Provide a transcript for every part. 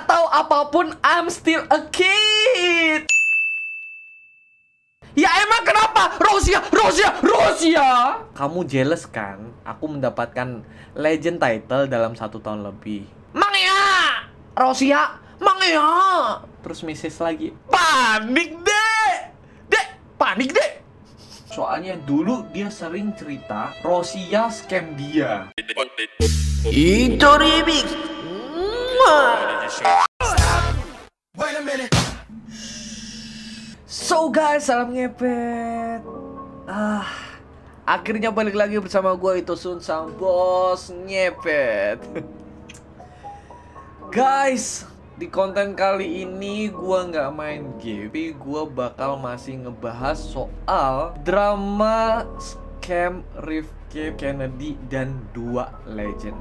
nggak tahu apapun, I'm still a kid. Ya emang kenapa? Rusia. Kamu jealous kan? Aku mendapatkan legend title dalam 1 tahun lebih. Mang ya, Rusia, mang ya. Terus message lagi. Panik deh. Soalnya dulu dia sering cerita Rusia scam dia. Itu remix. So guys, salam ngepet. Akhirnya balik lagi bersama gue Itosun sang bos ngepet. Guys, di konten kali ini gue nggak main game, tapi gue bakal masih ngebahas soal drama scam Rifki Kennedy dan 2 legend.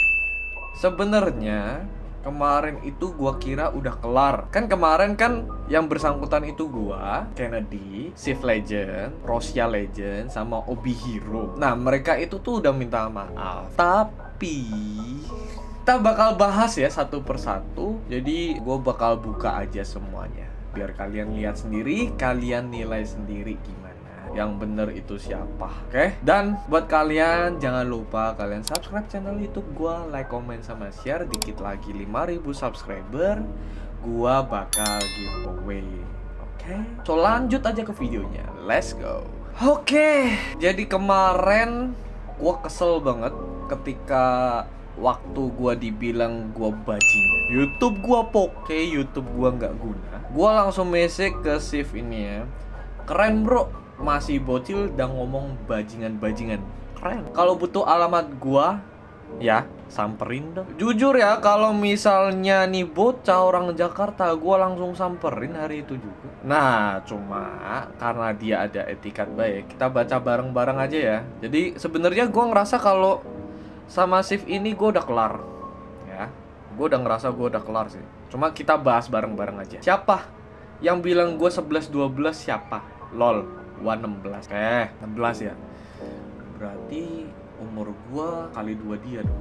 Sebenarnya kemarin itu gua kira udah kelar. Kan kemarin kan yang bersangkutan itu gua, Kennedy, Sif Legend, Rusia Legend, sama Obihiro. Nah, mereka itu tuh udah minta maaf. Tapi kita bakal bahas ya satu persatu. Jadi gua bakal buka aja semuanya, biar kalian lihat sendiri, kalian nilai sendiri gimana yang bener itu siapa. Oke? Dan buat kalian jangan lupa kalian subscribe channel YouTube gua, like, comment, sama share. Dikit lagi 5.000 subscriber gua bakal giveaway. Oke? So lanjut aja ke videonya. Let's go. Oke, jadi kemarin gua kesel banget ketika waktu gua dibilang gua bajingan. YouTube gua poke, YouTube gua nggak guna. Gua langsung message ke Sif ini ya. Keren bro, masih bocil dan ngomong bajingan-bajingan. Keren. Kalau butuh alamat gua, ya samperin dong. Jujur ya, kalau misalnya nih bocah orang Jakarta, gua langsung samperin hari itu juga. Nah, cuma karena dia ada etikat baik, kita baca bareng-bareng aja ya. Jadi sebenarnya gua ngerasa kalau sama Sif ini gua udah kelar. Ya, gua udah ngerasa gua udah kelar sih. Cuma kita bahas bareng-bareng aja. Siapa yang bilang gua 11-12 siapa? Lol. 16. 16 ya. Berarti umur gua kali 2 dia dong.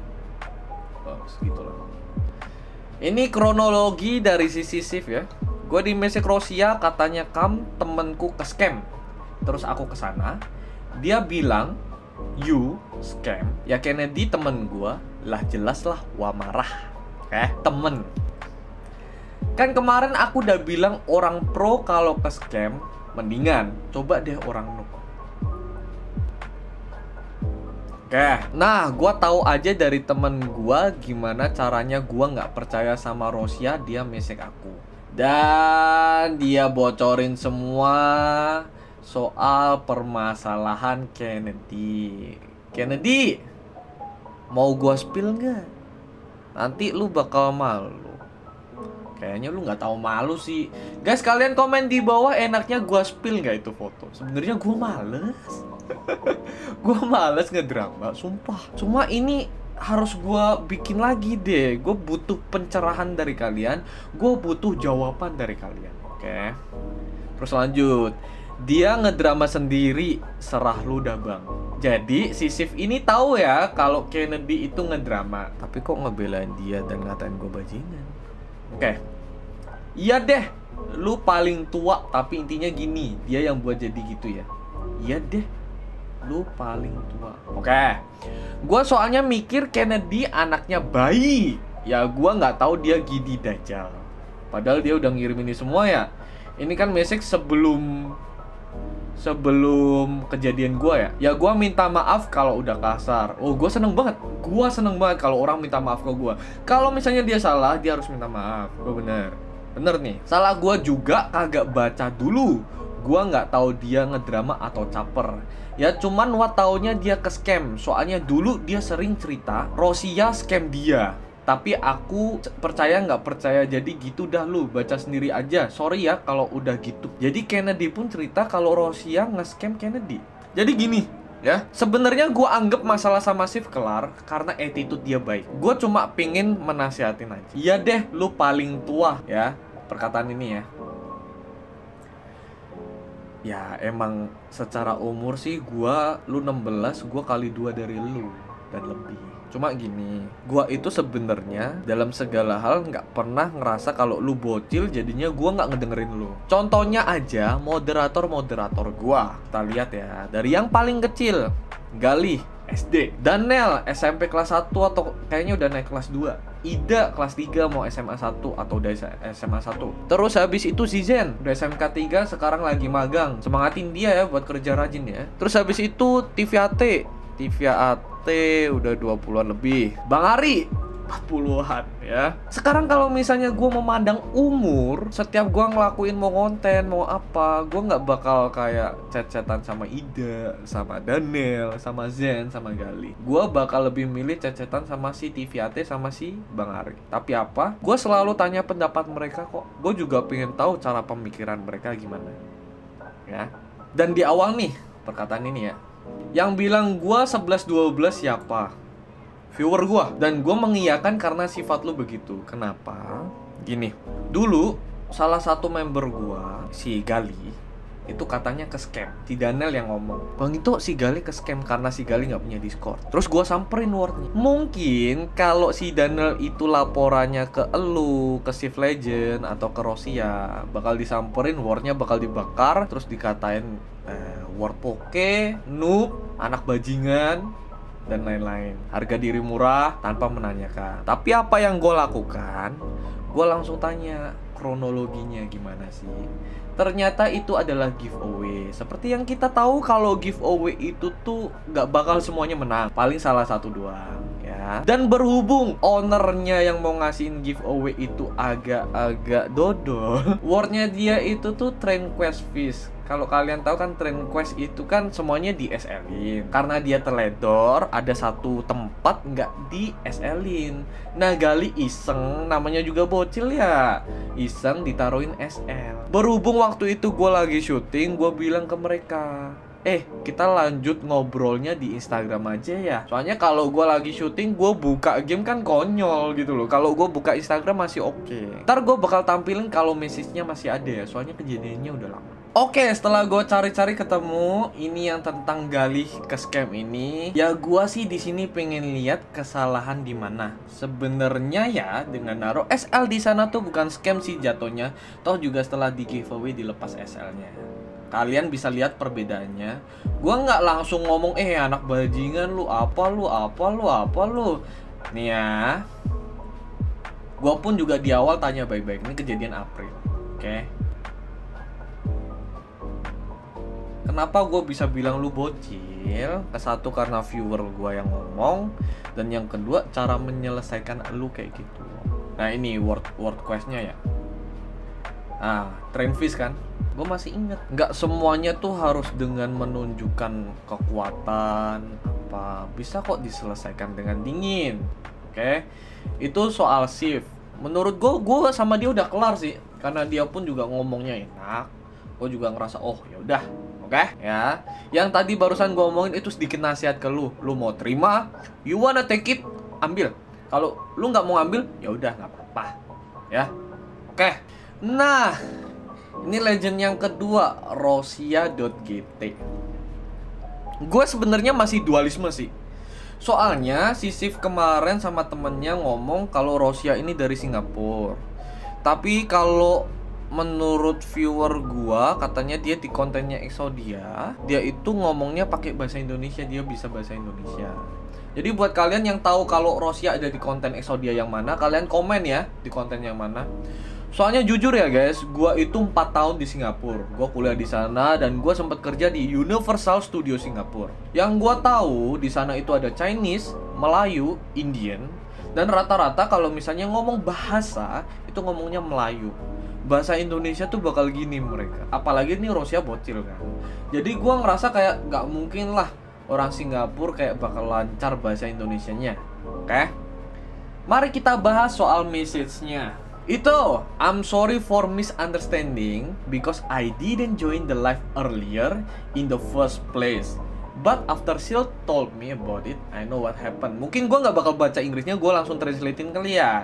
Segitulah. Ini kronologi dari sisi Sif ya. Gua di message Rusia katanya temenku ke scam. Terus aku ke sana. Dia bilang, "You scam." Ya Kennedy temen gua. Lah jelas lah gua marah. Temen. Kan kemarin aku udah bilang orang pro kalau ke scam mendingan coba deh orang noob. Nah, gua tahu aja dari temen gua gimana caranya gua nggak percaya sama Rusia. Dia message aku dan dia bocorin semua soal permasalahan Kennedy. Kennedy, mau gua spill nggak? Nanti lu bakal malu. Kayaknya lu nggak tahu malu sih. Guys, kalian komen di bawah enaknya gua spill nggak itu foto. Sebenarnya gua males. Gua males ngedrama, sumpah. Cuma ini harus gua bikin lagi deh. Gua butuh pencerahan dari kalian. Gua butuh jawaban dari kalian. Oke. Terus lanjut. Dia ngedrama sendiri, serah lu dah bang. Jadi si Sif ini tahu ya kalau Kennedy itu ngedrama. Tapi kok ngebelain dia dan ngatain gua bajingan. Oke. Iya deh, lu paling tua, tapi intinya gini, dia yang buat jadi gitu ya. Iya deh, lu paling tua. Oke. Gua soalnya mikir Kennedy anaknya bayi. Ya gua nggak tahu dia Gidi Dajjal. Padahal dia udah ngirim ini semua ya. Ini kan message sebelum kejadian gua ya. Ya gua minta maaf kalau udah kasar. Oh, gua seneng banget. Gua seneng banget kalau orang minta maaf ke gua. Kalau misalnya dia salah, dia harus minta maaf. Gua bener nih. Salah gua juga kagak baca dulu. Gua nggak tahu dia ngedrama atau caper. Ya cuman taunya dia ke scam. Soalnya dulu dia sering cerita Rusia scam dia. Tapi aku percaya nggak percaya, jadi gitu dah, lu baca sendiri aja. Sorry ya kalau udah gitu. Jadi Kennedy pun cerita kalau Rusia nge-scam Kennedy. Jadi gini ya, sebenarnya gue anggap masalah sama Sif kelar karena attitude dia baik. Gue cuma pingin menasihatin aja. Iya deh, lu paling tua ya, perkataan ini ya. Ya emang secara umur sih lu 16, gue kali 2 dari lu dan lebih. Cuma gini, gua itu sebenarnya dalam segala hal nggak pernah ngerasa kalau lu bocil jadinya gua nggak ngedengerin lu. Contohnya aja moderator gua. Kita lihat ya, dari yang paling kecil, Galih SD, Daniel SMP kelas 1 atau kayaknya udah naik kelas 2, Ida kelas 3 mau SMA 1 atau udah SMA 1. Terus habis itu si Zen udah SMK 3 sekarang lagi magang. Semangatin dia ya buat kerja rajin ya. Terus habis itu TV AT udah 20-an lebih. Bang Ari 40-an ya. Sekarang kalau misalnya gue memandang umur, setiap gue ngelakuin mau konten, mau apa, gue nggak bakal kayak chat-chatan sama Ida, sama Daniel, sama Zen, sama Gali. Gue bakal lebih milih chat-chatan sama si TVAT, sama si Bang Ari. Tapi apa? Gue selalu tanya pendapat mereka kok. Gue juga pengen tahu cara pemikiran mereka gimana. Ya. Dan di awal nih, perkataan ini ya, yang bilang gue 11-12 siapa? Viewer gue. Dan gue mengiyakan karena sifat lu begitu. Kenapa? Gini, dulu salah satu member gue, si Gali, itu katanya ke scam. Si Daniel yang ngomong, Bang itu si Gali ke scam karena si Gali nggak punya Discord. Terus gue samperin wordnya. Mungkin kalau si Daniel itu laporannya ke elu, ke Shift Legend atau ke Rosia, bakal disamperin, wordnya bakal dibakar, terus dikatain word poke, noob, anak bajingan, dan lain-lain. Harga diri murah tanpa menanyakan. Tapi apa yang gue lakukan? Gue langsung tanya kronologinya gimana sih. Ternyata itu adalah giveaway. Seperti yang kita tahu kalau giveaway itu tuh gak bakal semuanya menang. Paling salah satu doang ya. Dan berhubung ownernya yang mau ngasihin giveaway itu agak-agak dodol, wordnya dia itu tuh Train Quest Fish. Kalau kalian tahu kan Train Quest itu kan semuanya di SL-in. Karena dia teledor, ada satu tempat nggak di SL-in. Nah Gali iseng, namanya juga bocil ya, iseng ditaruhin SL. Berhubung waktu itu gue lagi syuting, gue bilang ke mereka, kita lanjut ngobrolnya di Instagram aja ya. Soalnya kalau gue lagi syuting, gue buka game kan konyol gitu loh. Kalau gue buka Instagram masih oke. Ntar gue bakal tampilin kalau message-nya masih ada ya. Soalnya kejadiannya udah lama. Oke, setelah gue cari-cari ketemu ini yang tentang Galih ke scam ini, ya gue sih di sini pengen lihat kesalahan di mana. Sebenarnya ya dengan naruh SL di sana tuh bukan scam sih jatuhnya. Toh juga setelah di giveaway dilepas SL-nya. Kalian bisa lihat perbedaannya. Gua nggak langsung ngomong anak bajingan lu apa lu. Nih ya. Gua pun juga di awal tanya baik-baik. Ini kejadian April. Oke. Kenapa gue bisa bilang lu bocil? Satu karena viewer gue yang ngomong, dan yang kedua cara menyelesaikan lu kayak gitu. Nah ini word quest-nya ya. Nah, Train Fish kan, gue masih inget. Nggak semuanya tuh harus dengan menunjukkan kekuatan apa. Bisa kok diselesaikan dengan dingin. Oke, itu soal shift. Menurut gue sama dia udah kelar sih, karena dia pun juga ngomongnya enak. Gue juga ngerasa ya udah, oke ya. Yang tadi barusan gue omongin itu sedikit nasihat ke lu. Lu mau terima, you wanna take it, ambil. Kalau lu nggak mau ambil, ya udah nggak apa-apa, ya. Oke. Nah, ini legend yang kedua, Rosia.gt. Gue sebenarnya masih dualisme sih. Soalnya si Sif kemarin sama temennya ngomong kalau Rosia ini dari Singapura. Tapi kalau menurut viewer gua, katanya dia di kontennya Exodia, dia itu ngomongnya pakai bahasa Indonesia, dia bisa bahasa Indonesia. Jadi buat kalian yang tahu kalau Rosia ada di konten Exodia yang mana, kalian komen ya di konten yang mana. Soalnya jujur ya guys, gua itu 4 tahun di Singapura. Gua kuliah di sana dan gua sempat kerja di Universal Studio Singapura. Yang gua tahu di sana itu ada Chinese, Melayu, Indian, dan rata-rata kalau misalnya ngomong bahasa itu ngomongnya Melayu. Bahasa Indonesia tuh bakal gini mereka. Apalagi nih Rosia bocil kan. Jadi gua ngerasa kayak gak mungkin lah orang Singapura kayak bakal lancar bahasa Indonesianya. Oke? Mari kita bahas soal message-nya. Itu, I'm sorry for misunderstanding because I didn't join the live earlier in the first place. But after Sil told me about it, I know what happened. Mungkin gue gak bakal baca Inggrisnya, gue langsung translatein kali ya.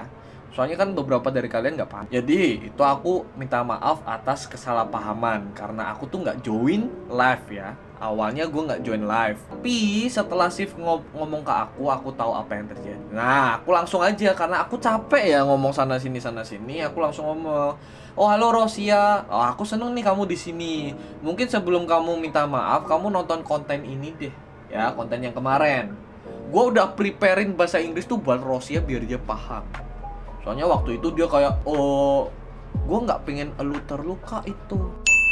Soalnya kan beberapa dari kalian nggak paham. Jadi itu aku minta maaf atas kesalahpahaman karena aku tuh nggak join live ya. Awalnya gue nggak join live, tapi setelah Sif ngomong ke aku tahu apa yang terjadi. Nah, aku langsung aja karena aku capek ya ngomong sana sini. Aku langsung ngomong, oh halo Rosia, oh, aku seneng nih kamu di sini. Mungkin sebelum kamu minta maaf, kamu nonton konten ini deh, ya konten yang kemarin. Gue udah preparein bahasa Inggris tuh buat Rosia biar dia paham. Soalnya waktu itu dia kayak, oh, gue nggak pengen elu terluka itu.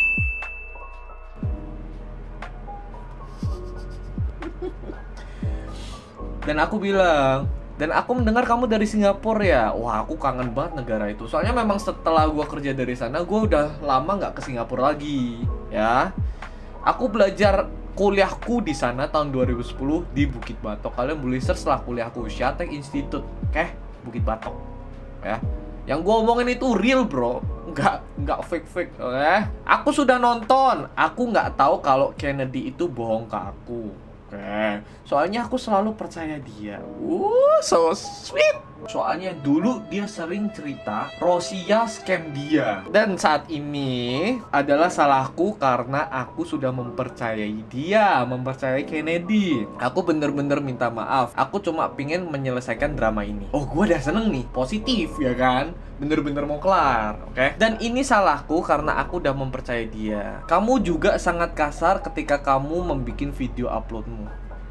Dan aku bilang, dan aku mendengar kamu dari Singapura ya. Wah, aku kangen banget negara itu. Soalnya memang setelah gue kerja dari sana, gue udah lama nggak ke Singapura lagi, ya. Aku belajar kuliahku di sana tahun 2010 di Bukit Batok. Kalian boleh search lah kuliahku, Shatec Institute, Bukit Batok, ya. Yang gue omongin itu real bro, nggak fake, oke? Aku sudah nonton, aku nggak tahu kalau Kennedy itu bohong ke aku. Oke, soalnya aku selalu percaya dia. So sweet. Soalnya dulu dia sering cerita Rosia scam dia. Dan saat ini adalah salahku karena aku sudah mempercayai dia, mempercayai Kennedy. Aku bener-bener minta maaf. Aku cuma pingin menyelesaikan drama ini. Oh, gue udah seneng nih, positif ya kan? Bener-bener mau kelar, oke? Dan ini salahku karena aku udah mempercayai dia. Kamu juga sangat kasar ketika kamu membuat video uploadmu.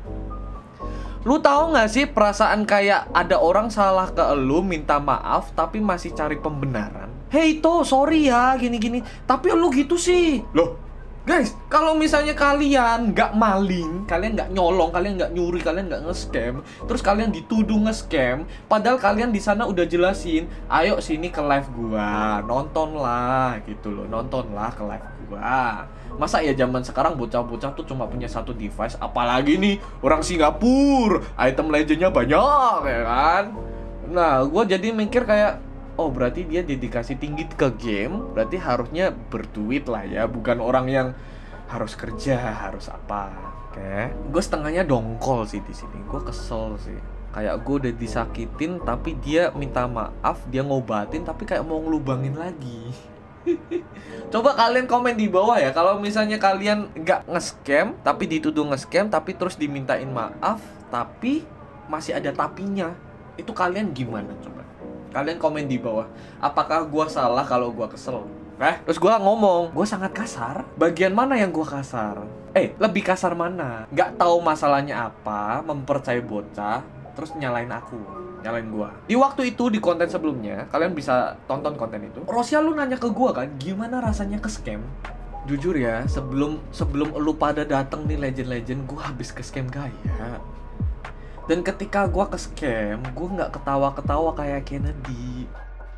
Lu tahu nggak sih perasaan kayak ada orang salah ke lu, minta maaf tapi masih cari pembenaran? Hey to, sorry ya, gini-gini. Tapi lu gitu sih. Loh, guys, kalau misalnya kalian nggak maling, kalian nggak nyolong, kalian nggak nyuri, kalian nggak nge-scam, terus kalian dituduh nge-scam, padahal kalian di sana udah jelasin, ayo sini ke live gua, nontonlah gitu loh, nontonlah ke live gua. Masa ya zaman sekarang bocah-bocah tuh cuma punya satu device, apalagi nih orang Singapura, item legendnya banyak ya kan. Nah, gue jadi mikir kayak, oh berarti dia dedikasi tinggi ke game, berarti harusnya berduit lah ya, bukan orang yang harus kerja, harus apa. Oke. Gue setengahnya dongkol sih di sini, gue kesel sih. Kayak gue udah disakitin, tapi dia minta maaf, dia ngobatin, tapi kayak mau ngelubangin lagi. Coba kalian komen di bawah ya, kalau misalnya kalian nggak nge-scam tapi dituduh nge-scam, tapi terus dimintain maaf tapi masih ada tapinya, itu kalian gimana? Coba kalian komen di bawah. Apakah gua salah kalau gua kesel? Terus gua ngomong, gua sangat kasar. Bagian mana yang gua kasar? Lebih kasar mana? Nggak tahu masalahnya apa, mempercayai bocah terus nyalain aku, nyalain gua. Di waktu itu, di konten sebelumnya, kalian bisa tonton konten itu. Rosia, lu nanya ke gua kan, gimana rasanya ke scam? Jujur ya, sebelum lu pada dateng nih legend-legend, gua habis ke scam gaya. Dan ketika gua ke scam, gua nggak ketawa-ketawa kayak Kennedy.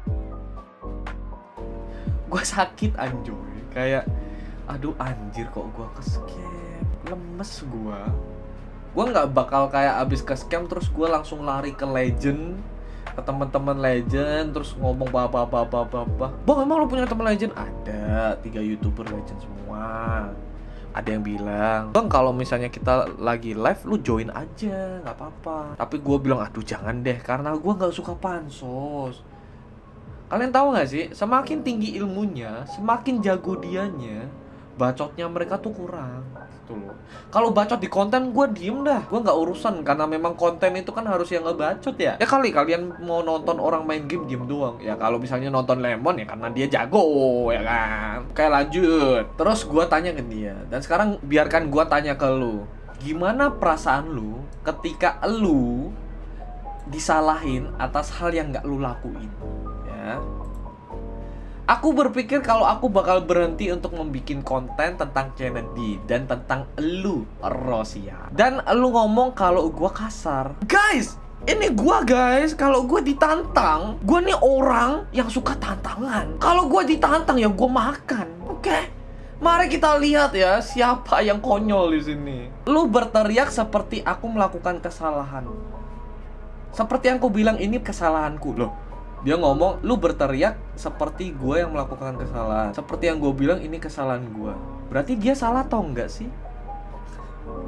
Gua sakit anjoy, kayak aduh anjir kok gua ke scam, lemes gua. Gue nggak bakal kayak abis ke scam terus gue langsung lari ke legend, ke teman-teman legend, terus ngomong Bang, emang lu punya teman legend? Ada 3 YouTuber legend semua. Ada yang bilang, Bang, kalau misalnya kita lagi live lu join aja, nggak apa-apa. Tapi gue bilang, aduh jangan deh, karena gue nggak suka pansos. Kalian tahu nggak sih, semakin tinggi ilmunya, semakin jago dianya, bacotnya mereka tuh kurang. Kalau bacot di konten, gue diem dah, gue nggak urusan, karena memang konten itu kan harus yang ngebacot ya. Ya kali kalian mau nonton orang main game diem doang. Ya kalau misalnya nonton Lemon ya karena dia jago ya kan. Kayak lanjut. Terus gue tanya ke dia, dan sekarang biarkan gue tanya ke lu, gimana perasaan lu ketika lu disalahin atas hal yang nggak lu lakuin? Ya. Aku berpikir kalau aku bakal berhenti untuk membuat konten tentang Kennedy dan tentang elu, Rosia. Dan elu ngomong kalau gua kasar. Guys, ini gua guys, kalau gua ditantang, gua nih orang yang suka tantangan. Kalau gua ditantang ya gua makan. Oke? Mari kita lihat ya siapa yang konyol di sini. Lu berteriak seperti aku melakukan kesalahan. Seperti yang aku bilang ini kesalahanku loh. Dia ngomong, lu berteriak seperti gue yang melakukan kesalahan. Seperti yang gue bilang, ini kesalahan gue. Berarti dia salah atau enggak sih?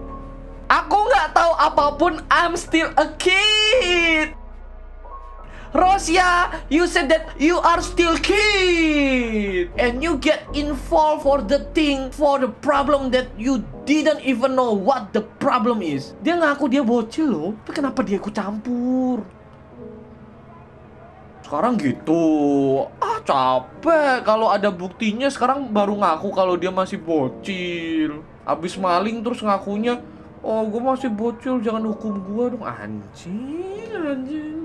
Aku nggak tahu apapun, I'm still a kid. Rosya, you said that you are still kid and you get involved for the thing, for the problem that you didn't even know what the problem is. Dia ngaku dia bocil loh, tapi kenapa dia ikut campur? Sekarang gitu, capek. Kalau ada buktinya sekarang baru ngaku kalau dia masih bocil. Abis maling terus ngakunya, oh gue masih bocil, jangan hukum gue dong. Anjing.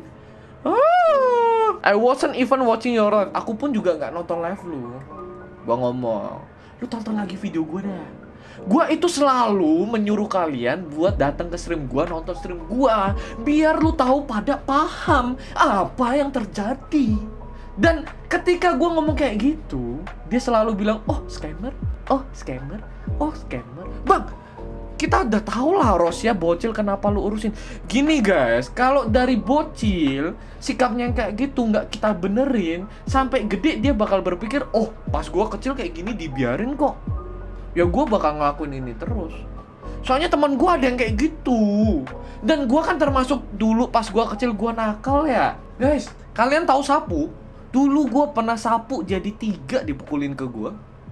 I wasn't even watching your live. Aku pun juga nggak nonton live lu. Gua ngomong, lu tonton lagi video gue dah. Gua itu selalu menyuruh kalian buat datang ke stream gua, nonton stream gua, biar lu tahu pada paham apa yang terjadi. Dan ketika gua ngomong kayak gitu, dia selalu bilang, oh scammer, oh scammer, oh scammer. Bang, kita udah tahu lah Rosya bocil, kenapa lu urusin? Gini guys, kalau dari bocil sikapnya yang kayak gitu nggak kita benerin, sampai gede dia bakal berpikir, oh pas gua kecil kayak gini dibiarin kok, ya gua bakal ngelakuin ini terus. Soalnya teman gua ada yang kayak gitu. Dan gua kan termasuk dulu pas gua kecil gua nakal ya. Guys, kalian tahu sapu? Dulu gua pernah sapu jadi 3 dipukulin ke gua.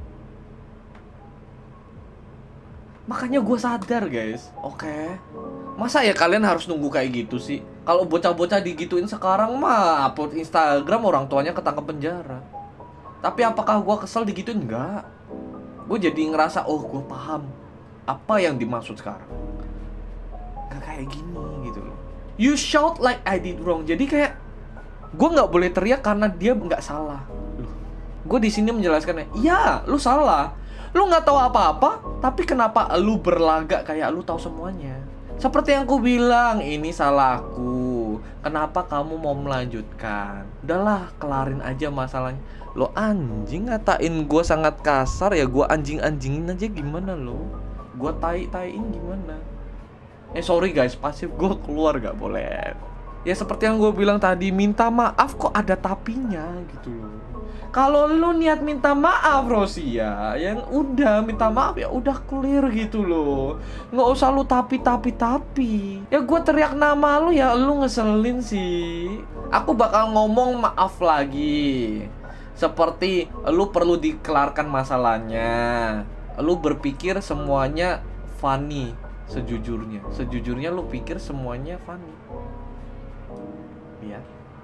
Makanya gue sadar guys, oke. Masa ya kalian harus nunggu kayak gitu sih? Kalau bocah-bocah digituin sekarang mah upload Instagram orang tuanya ketangkep penjara. Tapi apakah gue kesel digituin? Enggak. Gue jadi ngerasa, oh gue paham apa yang dimaksud sekarang. Gak kayak gini gitu loh. You shout like I did wrong. Jadi kayak gue nggak boleh teriak karena dia nggak salah. Gue di sini menjelaskannya, iya lu salah. Lu nggak tahu apa-apa, tapi kenapa lu berlagak kayak lu tahu semuanya? Seperti yang ku bilang, ini salahku. Kenapa kamu mau melanjutkan? Udahlah, kelarin aja masalahnya. Lo anjing ngatain gue sangat kasar ya, gue anjing-anjingin aja gimana lo? Gue tai-taiin gimana? Sorry guys, pasif gue keluar gak boleh. Ya seperti yang gue bilang tadi, minta maaf kok ada tapinya gitu loh. Kalau lu niat minta maaf Rosya, yang udah minta maaf ya udah clear gitu loh. Nggak usah lu tapi. Ya gue teriak nama lu ya lu ngeselin sih. Aku bakal ngomong maaf lagi. Seperti lu perlu dikelarkan masalahnya. Lu berpikir semuanya funny sejujurnya. Sejujurnya lu pikir semuanya funny. Ya.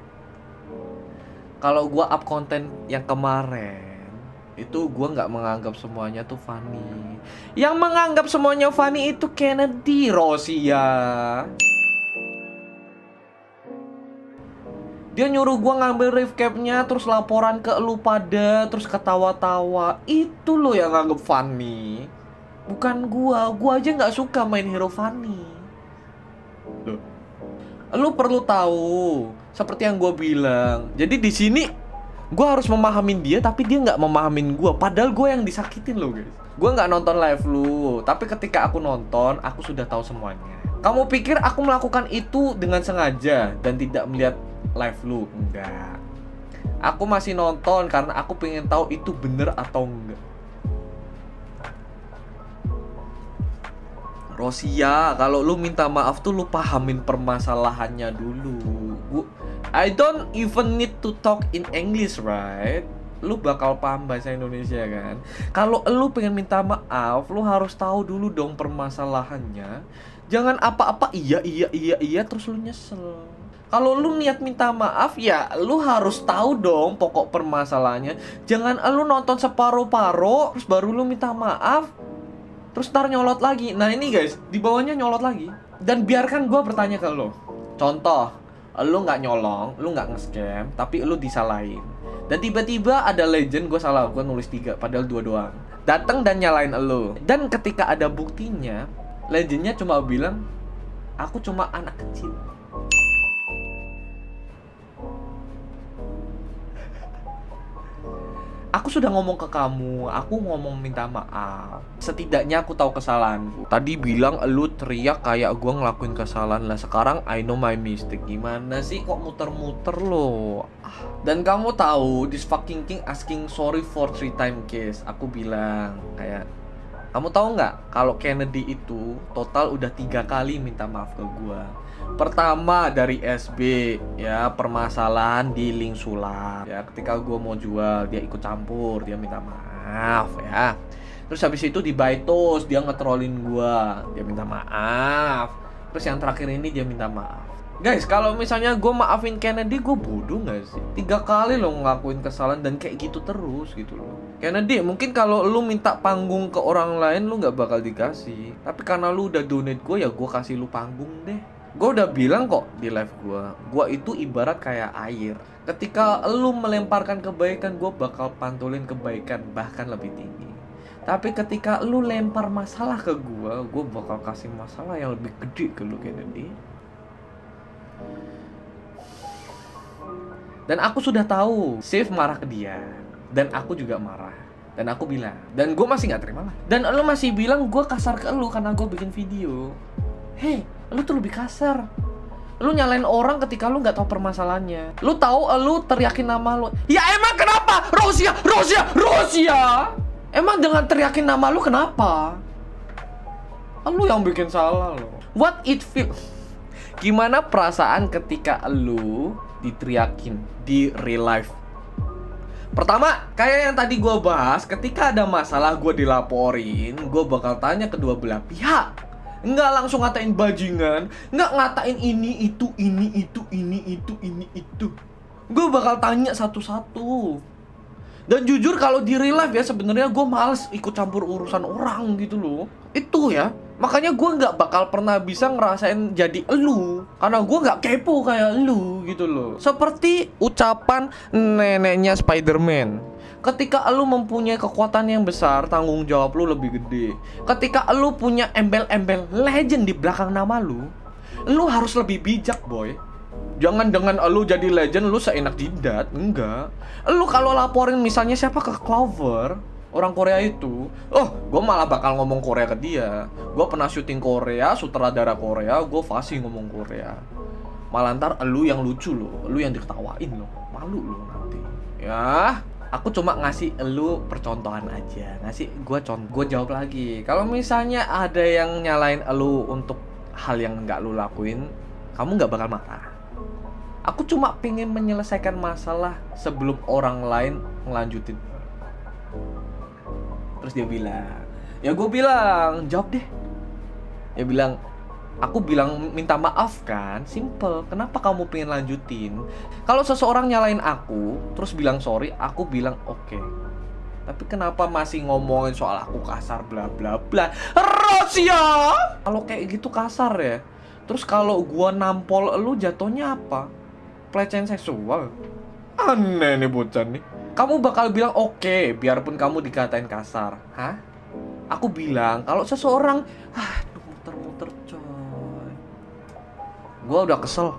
Kalau gue up konten yang kemarin, itu gue nggak menganggap semuanya tuh funny. Yang menganggap semuanya funny itu Kennedy, Rosya. Dia nyuruh gue ngambil recapnya, terus laporan ke lu pada, terus ketawa-tawa. Itu lo yang nganggap funny. Bukan gue aja nggak suka main hero funny. Loh. Lu perlu tahu, seperti yang gue bilang. Jadi di sini gue harus memahamin dia, tapi dia nggak memahamin gue. Padahal gue yang disakitin loh guys. Gue nggak nonton live lu, tapi ketika aku nonton, aku sudah tahu semuanya. Kamu pikir aku melakukan itu dengan sengaja dan tidak melihat live lu? Enggak. Aku masih nonton karena aku pengen tahu itu bener atau enggak. Rosya, kalau lu minta maaf tuh lu pahamin permasalahannya dulu. I don't even need to talk in English, right? Lu bakal paham bahasa Indonesia kan? Kalau lu pengen minta maaf, lu harus tahu dulu dong permasalahannya. Jangan apa-apa iya terus lu nyesel. Kalau lu niat minta maaf ya lu harus tahu dong pokok permasalahannya. Jangan lu nonton separuh-paruh terus baru lu minta maaf. Terus ntar nyolot lagi. Nah ini guys, di bawahnya nyolot lagi. Dan biarkan gue bertanya ke lo. Contoh, lo nggak nyolong, lo nggak nge-scam, tapi lo disalahin. Dan tiba-tiba ada legend, gue salah, gue nulis 3, padahal 2 doang. Datang dan nyalain lo. Dan ketika ada buktinya, legendnya cuma bilang, aku cuma anak kecil. Aku sudah ngomong ke kamu, aku ngomong minta maaf. Setidaknya aku tahu kesalahanku. Tadi bilang lu teriak kayak gue ngelakuin kesalahan. Lah sekarang I know my mistake. Gimana sih kok muter-muter lo? Dan kamu tahu this fucking king asking sorry for 3 time case. Aku bilang kayak Kamu tahu nggak kalau Kennedy itu total udah 3 kali minta maaf ke gua. Pertama dari SB, ya permasalahan di link sulap. Ya ketika gua mau jual dia ikut campur, dia minta maaf ya. Terus habis itu di Baitos dia ngetrolin gua, dia minta maaf. Terus yang terakhir ini dia minta maaf. Guys, kalau misalnya gue maafin Kennedy, gue bodoh gak sih? 3 kali lo ngelakuin kesalahan dan kayak gitu terus gitu loh. Kennedy, mungkin kalau lu minta panggung ke orang lain, lu gak bakal dikasih. Tapi karena lu udah donate gue, ya gue kasih lu panggung deh. Gue udah bilang kok di live gue itu ibarat kayak air. Ketika lu melemparkan kebaikan, gue bakal pantulin kebaikan, bahkan lebih tinggi. Tapi ketika lu lempar masalah ke gue bakal kasih masalah yang lebih gede ke lu, Kennedy. Dan aku sudah tahu Sif marah ke dia, dan aku juga marah. Dan aku bilang, dan gue masih gak terima lah. Dan lu masih bilang gue kasar ke lu karena gue bikin video. Hei, lu tuh lebih kasar. Lu nyalain orang ketika lu gak tahu permasalahannya. Lu tahu lu teriakin nama lu. Ya emang kenapa? Rusia! Emang dengan teriakin nama lu kenapa? Lu yang bikin salah lo. What it feel? Gimana perasaan ketika lu diteriakin di real life? Pertama, kayak yang tadi gue bahas, ketika ada masalah gue dilaporin, gue bakal tanya kedua belah pihak. Nggak langsung ngatain bajingan, nggak ngatain ini itu. Gue bakal tanya satu-satu. Dan jujur kalau di real life ya, sebenarnya gue males ikut campur urusan orang gitu loh. Itu ya, makanya gue nggak bakal pernah bisa ngerasain jadi elu, karena gue nggak kepo kayak elu gitu loh. Seperti ucapan neneknya Spider-Man, ketika elu mempunyai kekuatan yang besar, tanggung jawab lu lebih gede. Ketika elu punya embel-embel legend di belakang nama lu harus lebih bijak boy. Jangan dengan elu jadi legend lu seenak jidat, enggak. Elu kalau laporin misalnya siapa ke Clover, orang Korea itu, gue malah bakal ngomong Korea ke dia. Gue pernah syuting Korea, sutradara Korea, gue fasih ngomong Korea. Malah ntar elu yang lucu loh, elu yang diketawain loh, malu loh nanti. Ya, aku cuma ngasih elu percontohan aja, gue jawab lagi. Kalau misalnya ada yang nyalain elu untuk hal yang nggak lu lakuin, kamu nggak bakal marah. Aku cuma pengen menyelesaikan masalah sebelum orang lain ngelanjutin. Terus dia bilang, ya gue bilang, jawab deh. Dia bilang, aku bilang minta maaf kan, simple. Kenapa kamu pengen lanjutin? Kalau seseorang nyalain aku, terus bilang sorry, aku bilang oke. Tapi kenapa masih ngomongin soal aku kasar bla bla bla? Rusia! Kalau kayak gitu kasar ya. Terus kalau gua nampol lu jatuhnya apa? Pelecehan seksual. Aneh nih bocah nih. Kamu bakal bilang oke, biarpun kamu dikatain kasar. Hah? Aku bilang kalau seseorang muter-muter coy. Gua udah kesel.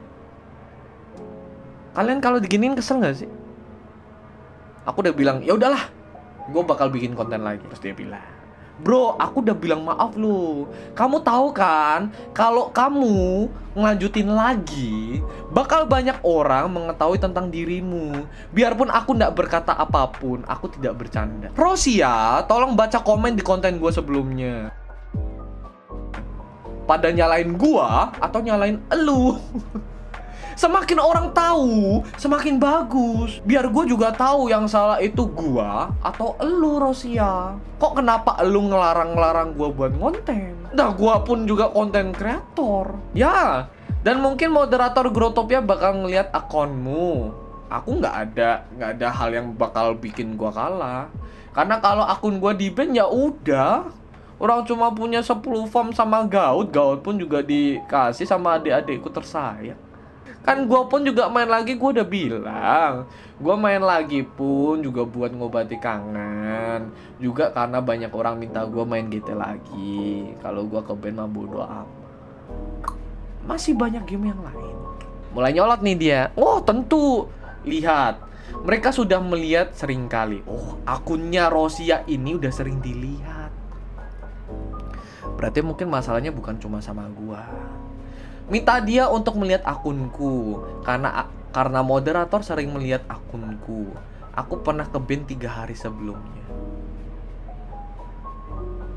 Kalian kalau diginiin kesel gak sih? Aku udah bilang, ya udahlah, gue bakal bikin konten lagi. Terus dia bilang, bro, aku udah bilang maaf lu. Kamu tahu kan, kalau kamu ngelanjutin lagi, bakal banyak orang mengetahui tentang dirimu. Biarpun aku nggak berkata apapun, aku tidak bercanda. Rosia, tolong baca komen di konten gue sebelumnya. Pada nyalain gua atau nyalain elu. Semakin orang tahu, semakin bagus. Biar gue juga tahu yang salah itu gua atau elu, Rosia. Kok kenapa elu ngelarang-ngelarang gua buat konten? Nah, gua pun juga konten kreator. Ya, dan mungkin moderator Growtopia bakal ngeliat akunmu. Aku nggak ada hal yang bakal bikin gua kalah. Karena kalau akun gua di-ban ya udah. Orang cuma punya 10 farm sama Gaut pun juga dikasih sama adik-adikku tersayang. Kan gue pun juga main lagi, gue udah bilang gue main lagi pun juga buat ngobati kangen. Juga karena banyak orang minta gue main GT lagi. Kalau gue ke band mah bodo amat. Masih banyak game yang lain. Mulai nyolot nih dia. Oh tentu. Lihat, mereka sudah melihat sering kali. Oh, akunnya Rosia ini udah sering dilihat. Berarti mungkin masalahnya bukan cuma sama gue. Minta dia untuk melihat akunku karena moderator sering melihat akunku. Aku pernah ke ban 3 hari sebelumnya.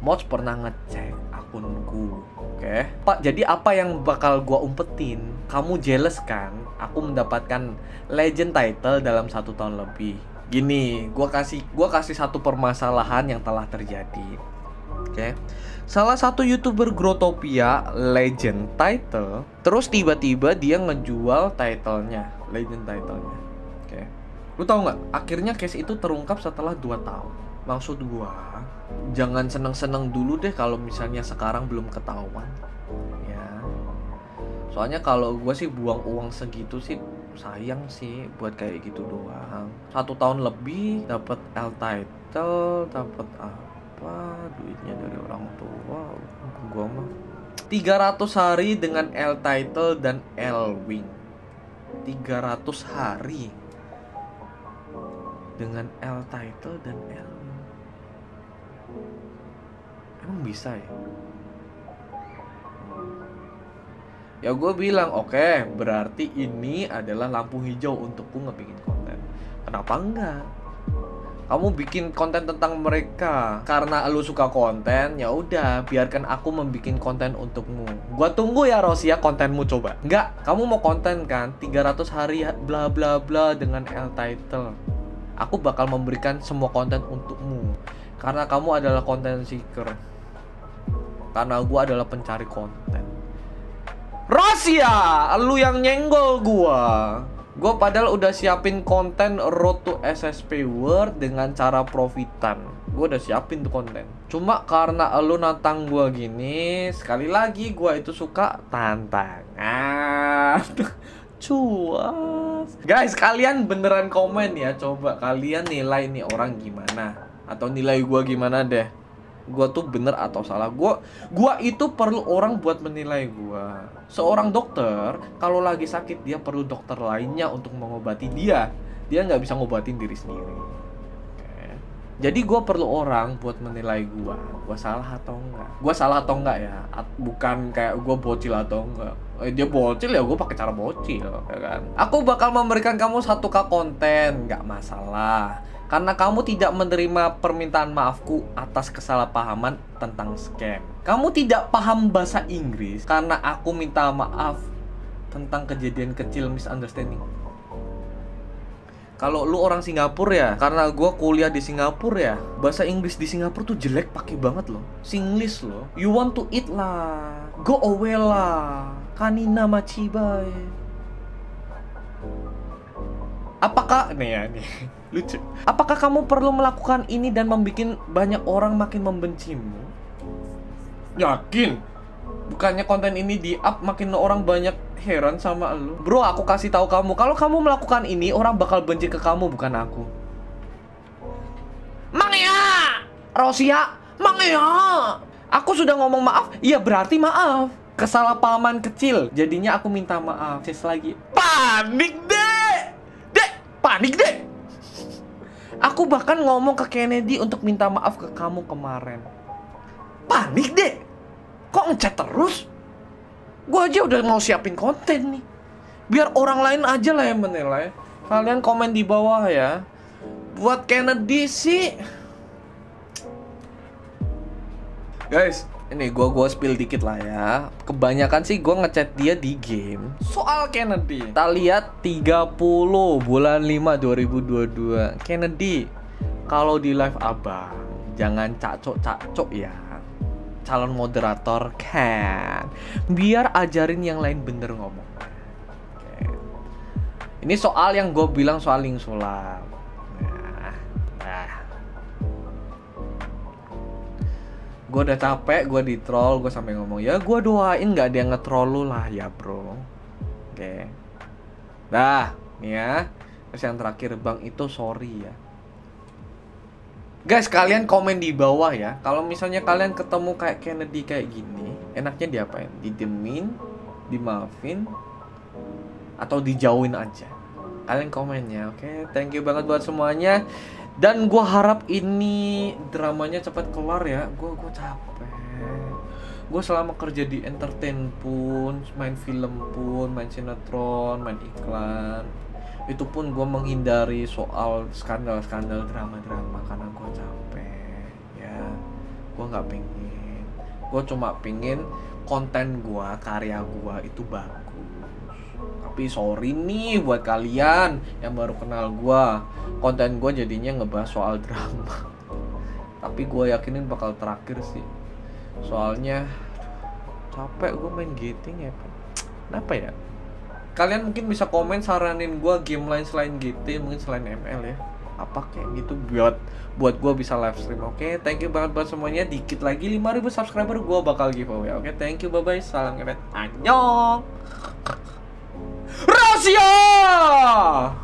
Mods pernah ngecek akunku. Oke. Pak, jadi apa yang bakal gua umpetin? Kamu jealous kan? Aku mendapatkan legend title dalam 1 tahun lebih. Gini, gua kasih satu permasalahan yang telah terjadi. Oke. Salah satu YouTuber Growtopia legend title, terus tiba-tiba dia ngejual titlenya, legend titlenya. Oke. Lu tahu nggak? Akhirnya case itu terungkap setelah 2 tahun. Maksud gua, jangan seneng-seneng dulu deh kalau misalnya sekarang belum ketahuan. Ya. Soalnya kalau gua sih buang uang segitu sih sayang sih buat kayak gitu doang. 1 tahun lebih dapat L title, dapat apa? Duitnya dari orang tua. Gua mah 300 hari dengan L title dan L wing. 300 hari dengan L title dan L wing. Emang bisa ya? Ya gue bilang oke, berarti ini adalah lampu hijau untukku ngebikin konten. Kenapa enggak? Kamu bikin konten tentang mereka karena lu suka konten, ya udah biarkan aku membikin konten untukmu. Gua tunggu ya Rosia kontenmu coba. Enggak, kamu mau konten kan 300 hari bla bla bla dengan L title. Aku bakal memberikan semua konten untukmu karena kamu adalah content seeker. Karena gua adalah pencari konten. Rosia, lu yang nyenggol gua. Gua padahal udah siapin konten Road to SSP World dengan cara profitan. Gua udah siapin tuh konten. Cuma karena lu nantang gua gini, sekali lagi gua itu suka tantangan. Cuas. Guys, kalian beneran komen ya. Coba kalian nilai nih orang gimana. Atau nilai gua gimana deh. Gua tuh bener atau salah. Gua itu perlu orang buat menilai gua. Seorang dokter kalau lagi sakit dia perlu dokter lainnya untuk mengobati dia. Dia nggak bisa ngobatin diri sendiri. Oke. Jadi gua perlu orang buat menilai gua. Gua salah atau enggak? Gua salah atau enggak ya? Bukan kayak gua bocil atau enggak. Dia bocil ya gua pakai cara bocil, ya kan? Aku bakal memberikan kamu 1K konten, nggak masalah. Karena kamu tidak menerima permintaan maafku atas kesalahpahaman tentang scam. Kamu tidak paham bahasa Inggris karena aku minta maaf tentang kejadian kecil misunderstanding. Kalau lu orang Singapura ya, karena gua kuliah di Singapura ya, bahasa Inggris di Singapura tuh jelek pakai banget loh. Singlish loh. You want to eat lah. Go away lah. Kanina machibai. Apakah nih ya nih lucu. Apakah kamu perlu melakukan ini dan membuat banyak orang makin membencimu? Yakin? Bukannya konten ini di-up makin orang banyak heran sama lu. Bro, aku kasih tahu kamu, kalau kamu melakukan ini orang bakal benci ke kamu bukan aku. Mang ya, Rosia, Mang ya. Aku sudah ngomong maaf, iya berarti maaf. Kesalahpahaman kecil, jadinya aku minta maaf. Ses lagi. Panik deh. Panik deh. Aku bahkan ngomong ke Kennedy untuk minta maaf ke kamu kemarin. Panik deh. Kok ngechat terus? Gue aja udah mau siapin konten nih. Biar orang lain aja lah yang menilai. Kalian komen di bawah ya. Buat Kennedy sih. Guys, ini gua spill dikit lah ya. Kebanyakan sih gua ngechat dia di game soal Kennedy. Kita lihat 30 bulan 5 2022. Kennedy, kalau di live abang jangan cacok-cacok ya. Calon moderator kan. Biar ajarin yang lain bener ngomong. Oke. Ini soal yang gue bilang soal link sulap. Gue udah capek, gue di troll, gue sampai ngomong ya gue doain nggak ada yang nge-troll lu lah ya bro. Oke. Dah, nih ya. Terus yang terakhir bang itu sorry ya. Guys, kalian komen di bawah ya. Kalau misalnya kalian ketemu kayak Kennedy kayak gini, enaknya diapain? Didemin, dimaafin, atau dijauhin aja? Kalian komen ya, oke? Thank you banget buat semuanya. Dan gue harap ini dramanya cepat kelar ya. Gue capek. Gue selama kerja di entertain pun, main film pun, main sinetron, main iklan, itu pun gue menghindari soal skandal-skandal drama-drama karena gue capek ya. Gue nggak pengen. Gue cuma pengen konten gue, karya gue itu bagus. Tapi sorry nih buat kalian yang baru kenal gue, konten gue jadinya ngebahas soal drama. Tapi gue yakinin bakal terakhir sih. Soalnya capek gue main GT ya. Kenapa ya? Kalian mungkin bisa komen saranin gue game lain selain GT, mungkin selain ML ya. Apa kayak gitu buat gue bisa live stream. Oke, thank you banget buat semuanya. Dikit lagi 5.000 subscriber gue bakal giveaway. Oke, thank you, bye bye, salam kebet, annyeong. Rahasia.